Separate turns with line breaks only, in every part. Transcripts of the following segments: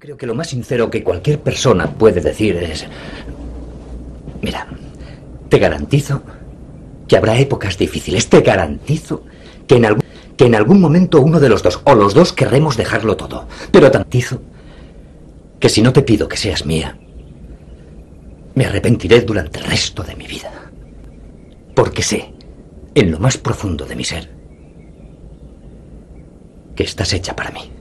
Creo que lo más sincero que cualquier persona puede decir es... Mira, te garantizo que habrá épocas difíciles. Te garantizo que en algún momento uno de los dos, o los dos, querremos dejarlo todo. Pero te garantizo que si no te pido que seas mía, me arrepentiré durante el resto de mi vida. Porque sé, en lo más profundo de mi ser, que estás hecha para mí.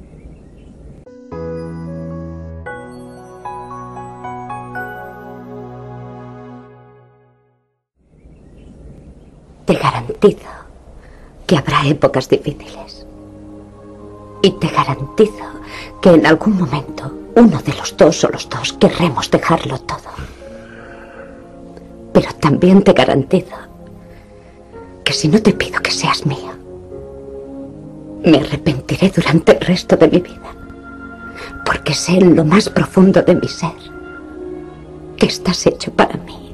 Te garantizo que habrá épocas difíciles. Y te garantizo que en algún momento uno de los dos o los dos querremos dejarlo todo. Pero también te garantizo que si no te pido que seas mía, me arrepentiré durante el resto de mi vida. Porque sé en lo más profundo de mi ser que estás hecho para mí.